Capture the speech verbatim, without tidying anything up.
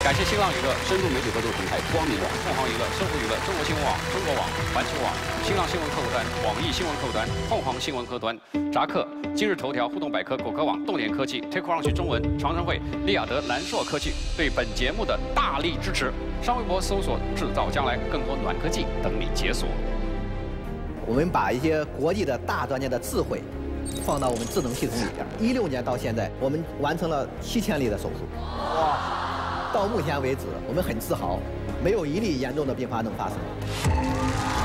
感谢新浪娱乐深度媒体合作平台光明网、凤凰娱乐、搜狐娱乐、中国新闻网、中国网、环球网、新浪新闻客户端、网易新闻客户端、凤凰新闻客户端、扎克、今日头条、互动百科、果壳网、动点科技、TechCrunch 中文、长城会、利雅得、蓝硕科技对本节目的大力支持。上微博搜索“制造将来”，更多暖科技等你解锁。 我们把一些国际的大专家的智慧放到我们智能系统里边。一六年到现在，我们完成了七千例的手术。哇！到目前为止，我们很自豪，没有一例严重的并发症发生。